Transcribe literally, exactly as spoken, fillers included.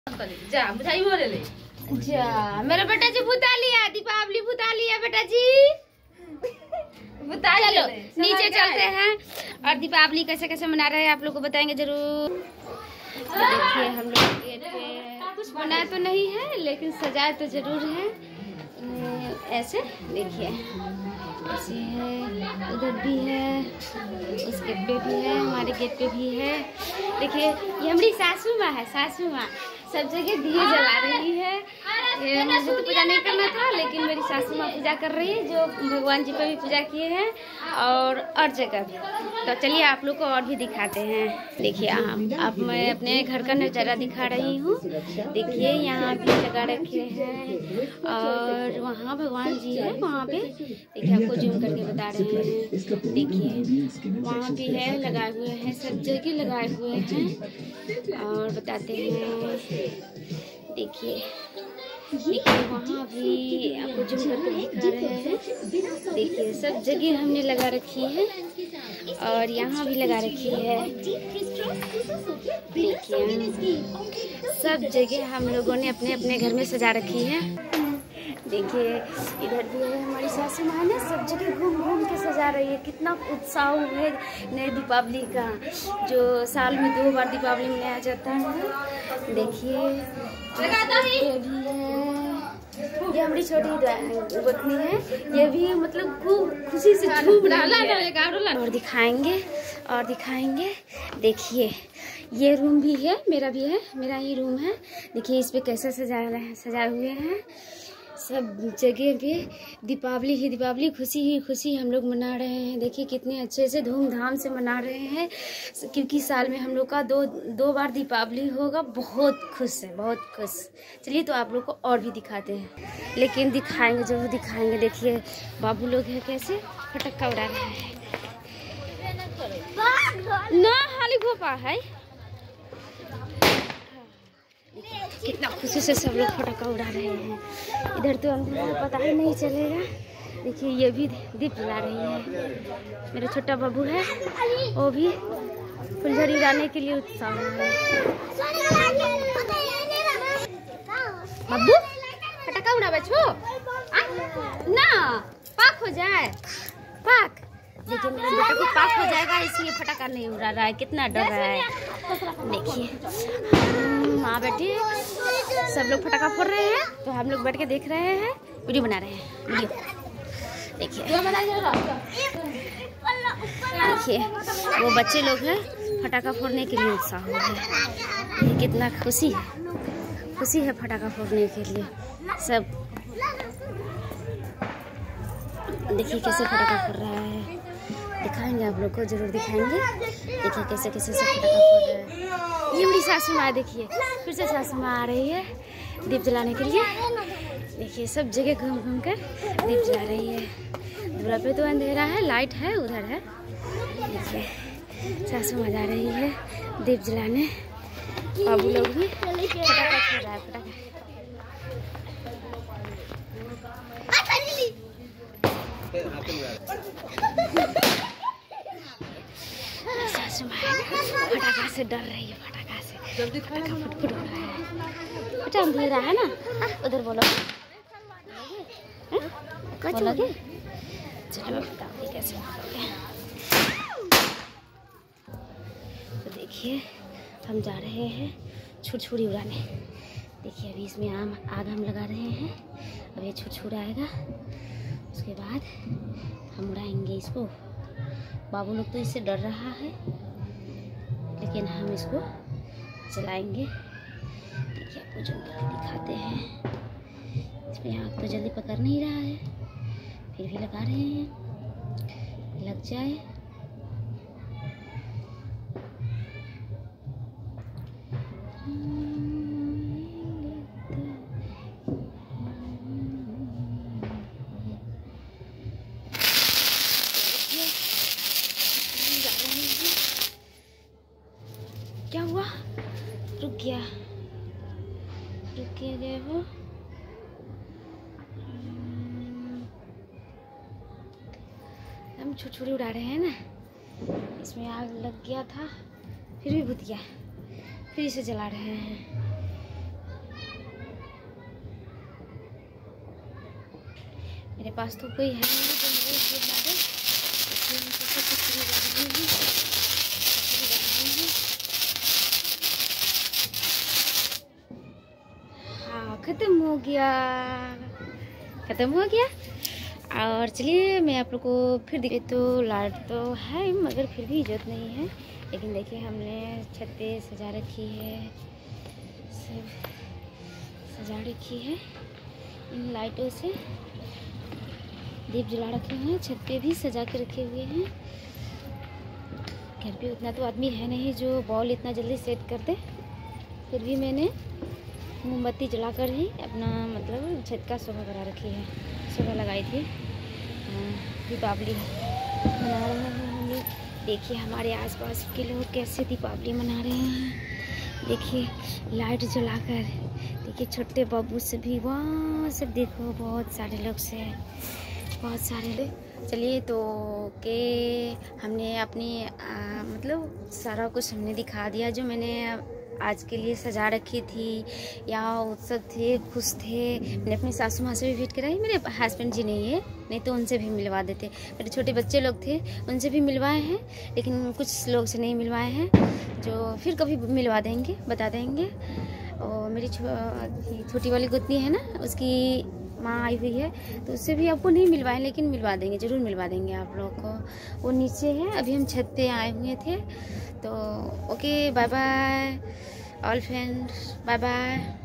जा मिठाई बोले ले जा मेरा बेटा जी बुता लिया, दीपावली बुता लिया बेटा जी। बुता चलो नीचे चलते हैं और दीपावली कैसे कैसे मना रहे हैं आप लोग को बताएंगे जरूर। तो देखिए हम लोग गेट पे कुछ बनाया तो नहीं है लेकिन सजाए तो जरूर है। ऐसे देखिए ऐसे है, उधर भी है, उस गेट पे भी है, हमारे गेट पे भी है। देखिए ये हमारी सासू माँ है, सासू माँ सब जगह दिए जला रही है। ये मुझे तो पूजा नहीं करना था लेकिन मेरी सासू माँ पूजा कर रही है, जो भगवान जी पे भी पूजा किए हैं और और जगह भी। तो चलिए आप लोग को और भी दिखाते हैं। देखिए यहाँ अब मैं अपने घर का नज़ारा दिखा रही हूँ। देखिए यहाँ भी लगा रखे हैं और वहाँ भगवान जी है, वहाँ पे देखिए आपको जूम करके बता रहे हैं। देखिए वहाँ भी है, लगाए हुए हैं, सब जगह लगाए हुए हैं और बताते हैं। देखिए देखिए वहाँ भी आपको जूम करके दिखा रहे हैं। देखिए सब जगह हमने लगा रखी है और यहाँ भी लगा रखी है। देखिए सब जगह हम लोगों ने अपने अपने घर में सजा रखी है। देखिए इधर भी है, हमारी सासू माँ ने सब जगह घूम घूम के सजा रही है। कितना उत्साह है नए दीपावली का, जो साल में दो बार दीपावली मनाया जाता है। देखिए ये भी है, ये हमारी छोटी गोतनी है, ये भी मतलब खूब खुशी से झूम रही है। और दिखाएंगे और दिखाएंगे। देखिए ये रूम भी है, मेरा भी है, मेरा ही रूम है। देखिए इस पे कैसे सजा रहे हैं, सजाए हुए हैं। सब जगह पे दीपावली ही दीपावली, खुशी ही खुशी हम लोग मना रहे हैं। देखिए कितने अच्छे से धूमधाम से मना रहे हैं क्योंकि साल में हम लोग का दो दो बार दीपावली होगा। बहुत खुश है, बहुत खुश। चलिए तो आप लोग को और भी दिखाते हैं, लेकिन दिखाएंगे जरूर दिखाएंगे। देखिए बाबू लोग हैं कैसे फटक्का उड़ा रहे हैं ना, हाली घोपा है। कितना खुशी से सब लोग फटाका उड़ा रहे हैं। इधर तो अंधेरा पता ही नहीं चलेगा। देखिए ये भी दीप जला रही है। मेरा छोटा बाबू है, वो भी फुलझड़ी उड़ाने के लिए उत्साह है। बाबू फटाका उड़ा बच्चों ना, पाक हो जाए पाक। देखिए मेरे बेटे को पाक हो जाएगा इसलिए फटाका नहीं उड़ा रहा है, कितना डर रहा है। देखिए माँ बेटी सब लोग फटाका फोड़ रहे हैं तो हम लोग बैठ के देख रहे हैं, वीडियो बना रहे हैं। वीडियो देखिए देखिए वो बच्चे लोग हैं फटाका फोड़ने के लिए उत्साह हो है। कितना खुशी है, खुशी है फटाका फोड़ने के लिए सब। देखिए कैसे फटाका फोड़ रहा है, दिखाएंगे आप लोग को जरूर दिखाएंगे। देखिए कैसे कैसे सब फटाका फोड़ रहे हैं। ये मेरी सासू माँ, देखिए फिर से सासू माँ आ रही है दीप जलाने के लिए। देखिए सब जगह घूम घूम कर दीप जला रही है। दूल्हा पे तो अंधेरा है, लाइट है उधर है। देखिए सासू माँ जा रही है दीप जलाने। बाबू लोग भी फटाका फोड़ रहा है, फटाका। सासू माँ फटाका से डर रही है, फटाका से फटाका फुट फुट हो रहा है। बेटा अंधेरा है ना, उधर बोलो बोलोगे। चलो बताओ कैसे बोलोगे। तो देखिए हम जा रहे हैं छुरछुरी उड़ाने। देखिए अभी इसमें आम आग हम लगा रहे हैं, अब ये छुरछुरा आएगा उसके बाद हम उड़ाएंगे इसको। बाबू लोग तो इससे डर रहा है लेकिन हम इसको चलाएंगे। देखिए आपको जूम करके दिखाते हैं। इसमें आग तो जल्दी पकड़ नहीं रहा है, फिर भी लगा रहे हैं, लग जाए। क्या हुआ? रुक गया, रुक गया वो। हम छुरछुरी उड़ा रहे हैं ना, इसमें आग लग गया था फिर भी बुझ गया, फिर इसे जला रहे हैं। मेरे पास तो कोई है नहीं जो मुझे ये बना दे, इसलिए हम सोचा कुछ भी बना रही हूँ। हाँ, खत्म हो गया, खत्म हो गया। और चलिए मैं आप लोग को फिर दिखे। तो लाइट तो है मगर फिर भी इज्जत नहीं है। लेकिन देखिए हमने छत पे सजा रखी है, सब सजा रखी है इन लाइटों से। दीप जला रखे हैं, छत पे भी सजा के रखे हुए हैं। घर पे उतना तो आदमी है नहीं जो बॉल इतना जल्दी सेट कर दे, फिर भी मैंने मोमबत्ती जलाकर ही अपना मतलब छत का शोभा करा रखी है। शोभा लगाई थी, दीपावली मना रहे हैं हम लोग। देखिए हमारे आसपास के लोग कैसे दीपावली मना रहे हैं। देखिए लाइट जलाकर, देखिए छोटे बाबू से भी वहाँ से देखो बहुत सारे लोग से, बहुत सारे लोग। चलिए तो के हमने अपनी आ, मतलब सारा कुछ हमने दिखा दिया जो मैंने आज के लिए सजा रखी थी। यहाँ उत्सव थे, खुश थे। मैंने अपनी सासू माँ से भी भेंट कराई। मेरे हस्बैंड जी नहीं है, नहीं तो उनसे भी मिलवा देते। मेरे छोटे बच्चे लोग थे, उनसे भी मिलवाए हैं, लेकिन कुछ लोग से नहीं मिलवाए हैं, जो फिर कभी मिलवा देंगे, बता देंगे। और मेरी छोटी वाली गोतनी है ना, उसकी माँ आई हुई है, तो उससे भी आपको नहीं मिलवाए, लेकिन मिलवा देंगे, ज़रूर मिलवा देंगे आप लोग को। वो नीचे है, अभी हम छत पे आए हुए थे। तो okay, bye bye all friends, bye bye.